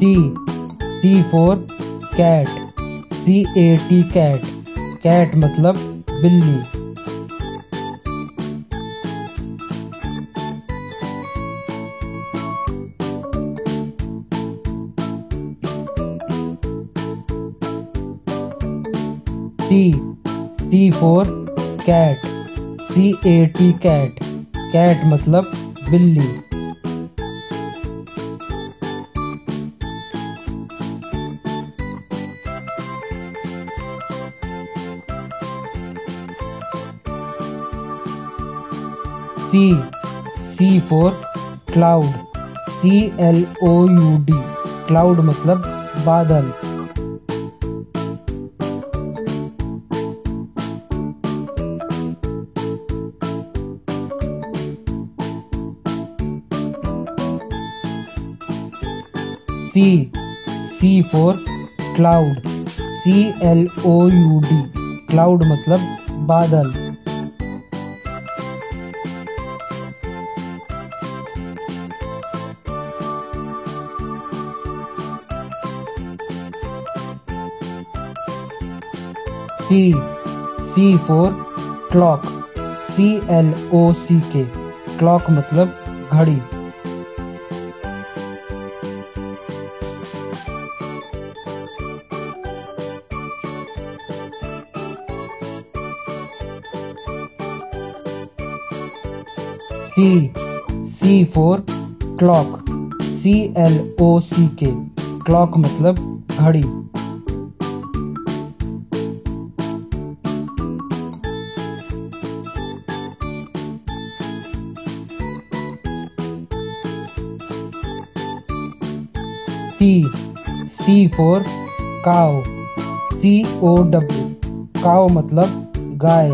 C. C for cat. CAT cat. Cat मतलब बिल्ली. C. C for cat. CAT cat. Cat मतलब बिल्ली. C. C for cloud. CLOUD. cloud मतलब बादल. C. C for cloud. CLOUD. cloud मतलब बादल. C. C for clock. CLOCK. clock मतलब घड़ी. C. C for clock. CLOCK. clock मतलब घड़ी. C. C for cow. COW. cow मतलब गाय.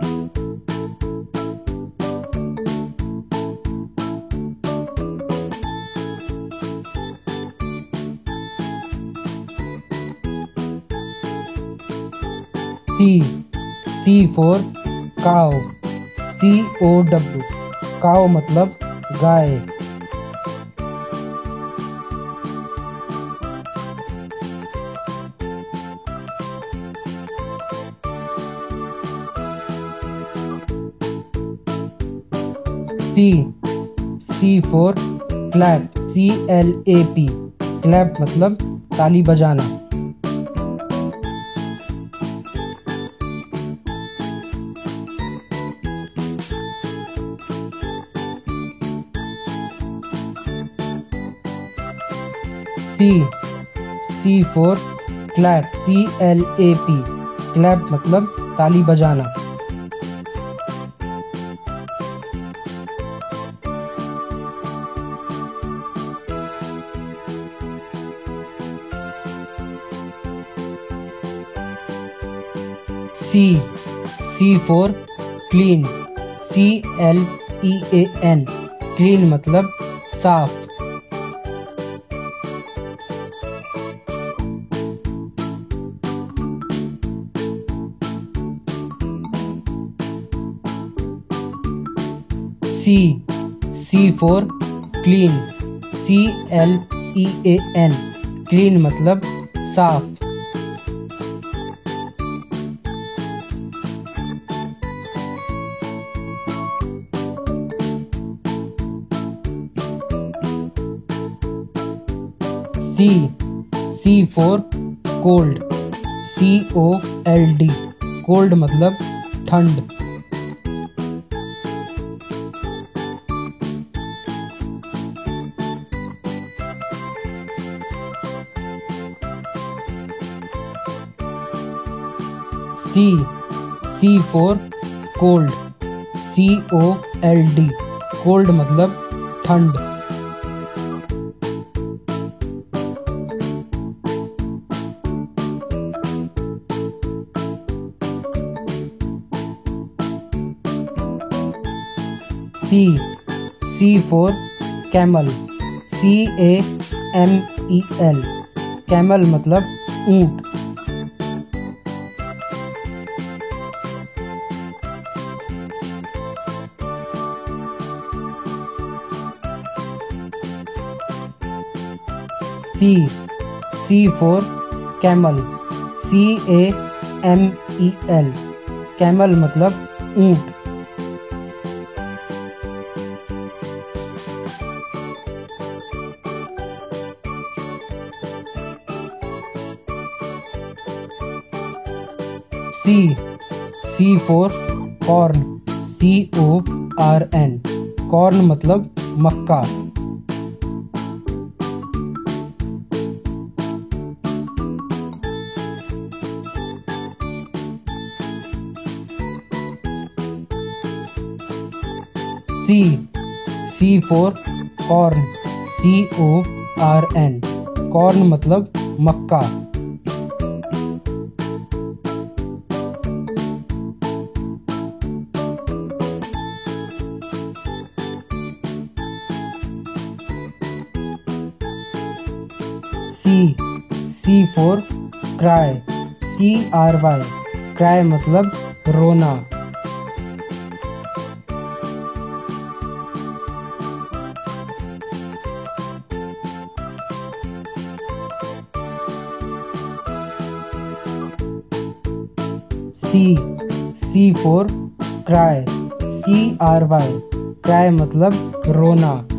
C. C for cow. COW. cow मतलब गाय. C. C for clap. CLAP. clap मतलब ताली बजाना. C. C for clap. CLAP. clap मतलब ताली बजाना. C. C for clean. CLEAN. clean मतलब साफ. C. C for clean. CLEAN. clean मतलब साफ. C. C for cold. COLD. cold मतलब ठंड. C. C for cold. COLD. cold मतलब ठंड. C. C for camel. CAMEL. camel मतलब ऊंट. C. C for camel, CAMEL, camel मतलब ऊंट। C for corn, CORN, corn मतलब मक्का। C for corn, CORN, corn मतलब मक्का। C for cry, CRY, cry मतलब रोना। C for cry, CRY, cry मतलब रोना।